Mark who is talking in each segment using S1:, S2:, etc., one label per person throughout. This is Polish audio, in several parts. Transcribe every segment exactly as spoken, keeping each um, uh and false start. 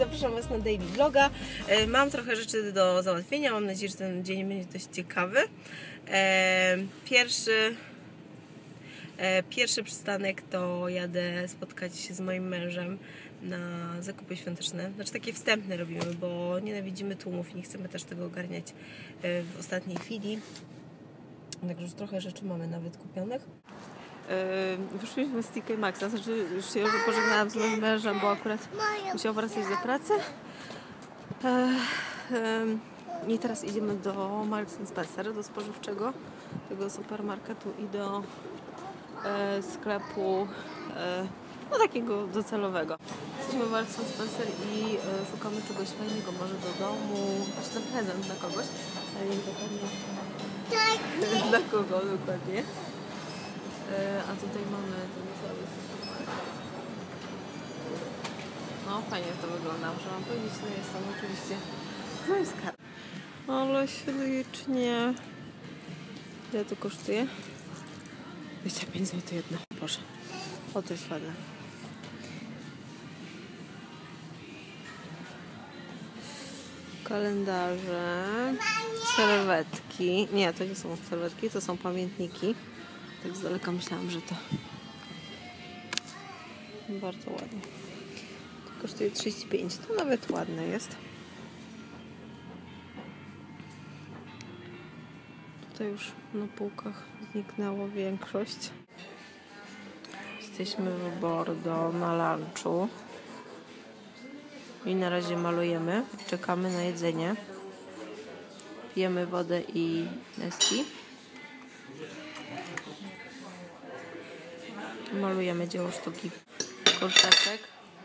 S1: zapraszam Was na daily vloga. Mam trochę rzeczy do załatwienia, mam nadzieję, że ten dzień będzie dość ciekawy. Pierwszy, pierwszy przystanek to jadę spotkać się z moim mężem na zakupy świąteczne. Znaczy takie wstępne robimy, bo nienawidzimy tłumów i nie chcemy też tego ogarniać w ostatniej chwili. Także już trochę rzeczy mamy nawet kupionych. Yy, wyszliśmy z T K Maxxa, znaczy już się pożegnałam z moim mężem, bo akurat musiał wracać do pracy. Yy, yy, I teraz idziemy do Marks and Spencer, do spożywczego, tego supermarketu i do yy, sklepu yy, no takiego docelowego. Jesteśmy w Marks and Spencer i yy, szukamy czegoś fajnego, może do domu, aż na prezent dla kogoś, ale nie dokładnie dla kogo dokładnie. A tutaj mamy ten cały supermarket. No fajnie to wygląda, muszę wam powiedzieć, no jest tam oczywiście z moim skarbem. Ale ślicznie. Ile to kosztuje? dwadzieścia pięć złotych jedno. Proszę. O, to jest ładne. Kalendarze. Serwetki. Nie, to nie są serwetki, to są pamiętniki. Tak z daleka myślałam, że to bardzo ładnie. To kosztuje trzydzieści pięć, to nawet ładne jest. Tutaj już na półkach zniknęło większość. Jesteśmy w Bordeaux na lunchu. I na razie malujemy. Czekamy na jedzenie. Pijemy wodę i Nesti. Malujemy dzieło sztuki kurczaczek.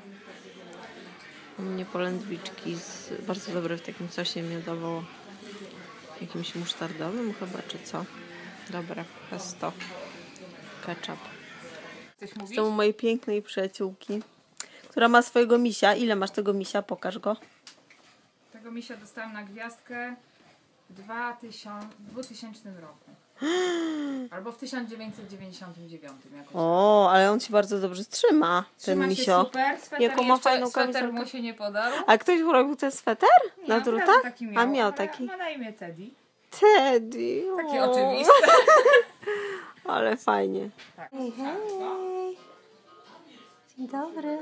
S1: U mnie polędwiczki z, bardzo dobre w takim sosie miodowo jakimś musztardowym chyba, czy co? Dobra, pesto, ketchup. Z tą mojej pięknej przyjaciółki, która ma swojego misia. Ile masz tego misia? Pokaż go.
S2: Tego misia dostałam na gwiazdkę w dwutysięcznym roku. Albo w tysiąc dziewięćset dziewięćdziesiątym dziewiątym. Jakoś.
S1: O, ale on ci bardzo dobrze trzyma, ten
S2: trzyma
S1: misio.
S2: Się super. Sweter
S1: jaką ma fajną
S2: sweter mu się nie podarł.
S1: A ktoś urobił ten sweter?
S2: Nie,
S1: na drutach?
S2: taki miał,
S1: A miał
S2: ale
S1: taki.
S2: ma na imię Teddy.
S1: Teddy.
S2: Taki
S1: o.
S2: oczywisty.
S1: Ale fajnie.
S2: Tak.
S1: Hej, hej. Dzień dobry.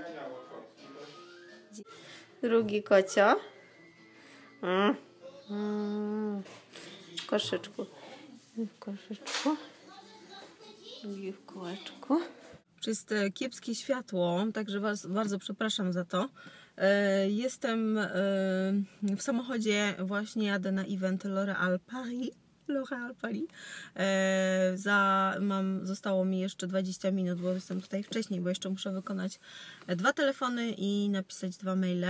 S1: Drugi kocio. Mm. Mm. W koszyczku. W koszyczku. Drugi w kółeczku. Jest kiepskie światło, także was bardzo przepraszam za to. Jestem w samochodzie, właśnie jadę na event L'Oréal Paris. L'Oréal Paris. Za, mam, zostało mi jeszcze dwadzieścia minut, bo jestem tutaj wcześniej, bo jeszcze muszę wykonać dwa telefony i napisać dwa maile.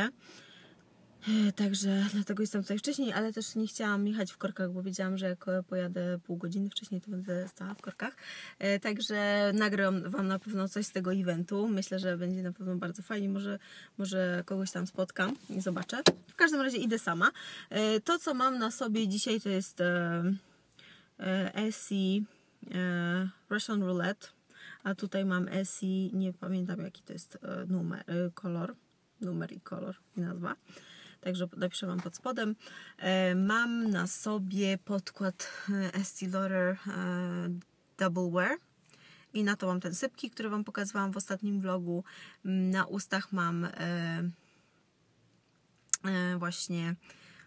S1: Także dlatego jestem tutaj wcześniej, ale też nie chciałam jechać w korkach, bo wiedziałam, że jak pojadę pół godziny wcześniej, to będę stała w korkach. Także nagram wam na pewno coś z tego eventu. Myślę, że będzie na pewno bardzo fajnie. Może, może kogoś tam spotkam i zobaczę. W każdym razie idę sama. To, co mam na sobie dzisiaj, to jest Essie Russian Roulette. A tutaj mam Essie, nie pamiętam jaki to jest numer, kolor. Numer i kolor i nazwa. Także napiszę wam pod spodem. Mam na sobie podkład Estee Lauder Double Wear. I na to mam ten sypki, który wam pokazywałam w ostatnim vlogu. Na ustach mam właśnie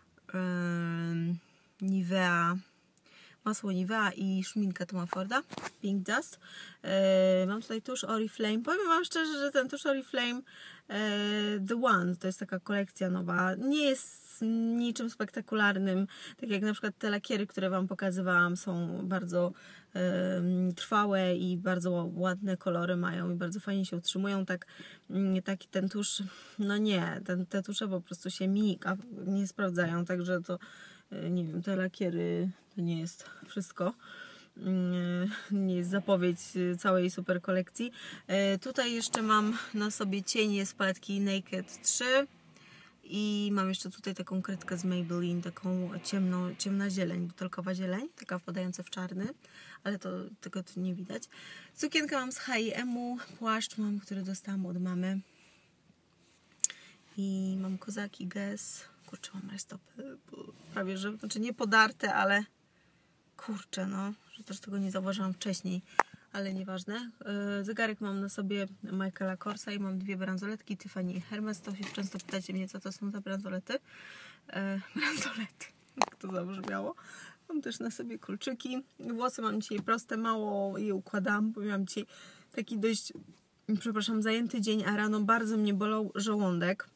S1: Nivea, masło Nivea i szminkę Toma Forda, Pink Dust. Mam tutaj tusz Oriflame. Powiem wam szczerze, że ten tusz Oriflame The One, to jest taka kolekcja nowa, nie jest niczym spektakularnym, tak jak na przykład te lakiery, które wam pokazywałam, są bardzo e, trwałe i bardzo ładne kolory mają i bardzo fajnie się utrzymują, tak taki ten tusz, no nie, ten, te tusze po prostu się mi nie sprawdzają, także to nie wiem, te lakiery to nie jest wszystko. Nie jest zapowiedź całej super kolekcji. Tutaj jeszcze mam na sobie cienie z paletki Naked trzy i mam jeszcze tutaj taką kredkę z Maybelline, taką ciemno, ciemna zieleń, butelkowa zieleń, taka wpadająca w czarny, ale to tego tu nie widać. Sukienkę mam z H i M u, płaszcz mam, który dostałam od mamy I mam kozaki Guess. Kurczę, mam rajstopy. Prawie, że, znaczy nie podarte, ale kurczę, no, że też tego nie zauważyłam wcześniej, ale nieważne. Yy, zegarek mam na sobie Michaela Korsa i mam dwie bransoletki Tiffany i Hermes. To się często pytacie mnie, co to są za bransolety. Yy, bransolety, jak to zabrzmiało. Mam też na sobie kolczyki. Włosy mam dzisiaj proste, mało je układam, bo miałam dzisiaj taki dość, przepraszam, zajęty dzień, a rano bardzo mnie bolał żołądek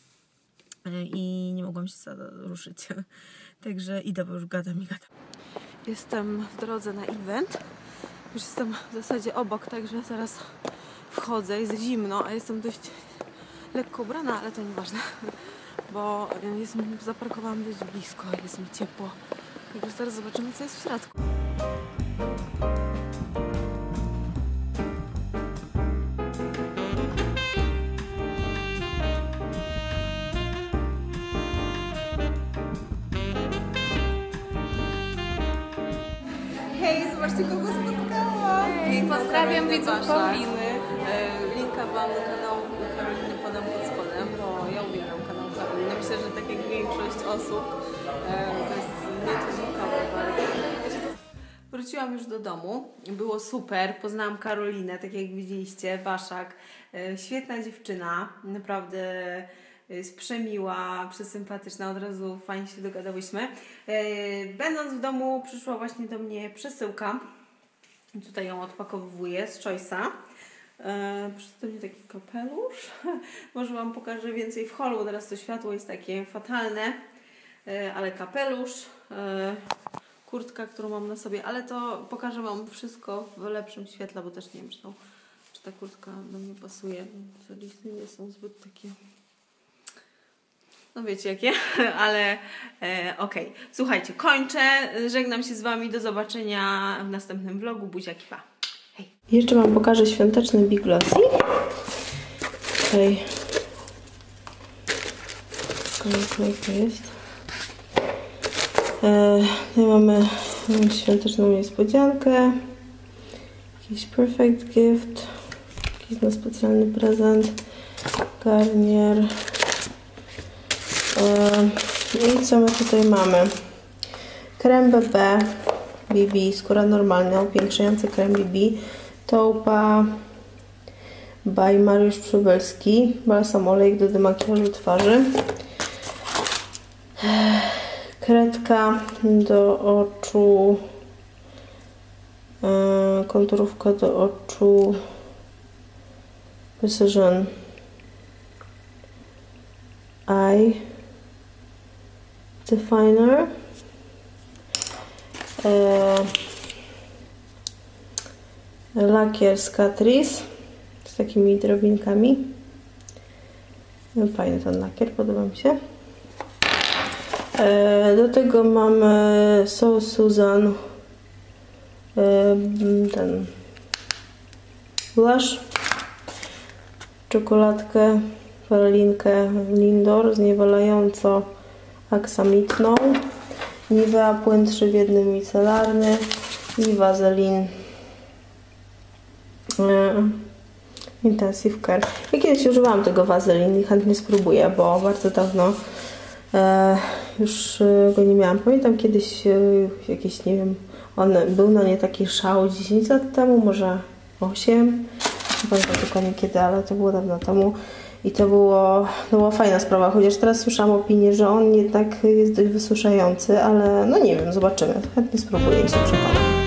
S1: i nie mogłam się ruszyć. Także idę, bo już gadam i gadam. Jestem w drodze na event. Już jestem w zasadzie obok, także zaraz wchodzę. Jest zimno, a jestem dość lekko ubrana, ale to nieważne, bo jest, zaparkowałam dość blisko, jest mi ciepło. Także zaraz zobaczymy, co jest w środku. Hej, zobaczcie, kogo spotkałam! Hej,
S2: pozdrawiam widzów
S1: Pauliny. Linka wam do kanału Karoliny podam pod spodem, bo ja uwielbiam kanał Karoliny. Myślę, że tak jak większość osób, to jest nietuzinkowe bardzo. Wróciłam już do domu, było super, poznałam Karolinę, tak jak widzieliście, Waszak, świetna dziewczyna, naprawdę jest przemiła, przesympatyczna, od razu fajnie się dogadałyśmy. Będąc w domu przyszła właśnie do mnie przesyłka, tutaj ją odpakowuję z Choice'a. Przyszedł do mnie taki kapelusz, może Wam pokażę więcej w holu, teraz to światło jest takie fatalne, ale kapelusz, kurtka, którą mam na sobie, ale to pokażę Wam wszystko w lepszym świetle, bo też nie wiem, czy, to, czy ta kurtka do mnie pasuje. Te listyny są zbyt takie, no wiecie jakie, ale e, okej. Okay. Słuchajcie, kończę, żegnam się z Wami, do zobaczenia w następnym vlogu, buziaki, pa! Hej! Jeszcze Wam pokażę świąteczny Big Glossy. Tutaj jak to jest. E, tutaj mamy, mamy świąteczną niespodziankę, jakiś perfect gift, jakiś na specjalny prezent, Garnier. E, I co my tutaj mamy? Krem B B, B B, skóra normalna, upiększający krem B B, Taupa by Mariusz Przybylski, balsam olejek do demakijażu twarzy. Kredka do oczu, yy, konturówka do oczu, Precision Eye Definer, yy, lakier z Catrice z takimi drobinkami. Fajny ten lakier, podoba mi się. Do tego mamy So Susan, ten blush, czekoladkę, pralinkę Lindor zniewalająco aksamitną, Nivea płyn trzy w jednym micelarny i Vaseline Intensive Care. Ja kiedyś używałam tego Vaseline i chętnie spróbuję, bo bardzo dawno e, już go nie miałam. Pamiętam kiedyś e, jakieś, nie wiem, on był na nie taki szał dziesięć lat temu, może osiem. Nie pamiętam dokładnie kiedy, ale to było dawno temu. I to było, to była fajna sprawa, chociaż teraz słyszałam opinię, że on jednak jest dość wysuszający, ale no nie wiem, zobaczymy. Chętnie spróbuję i się przekonam.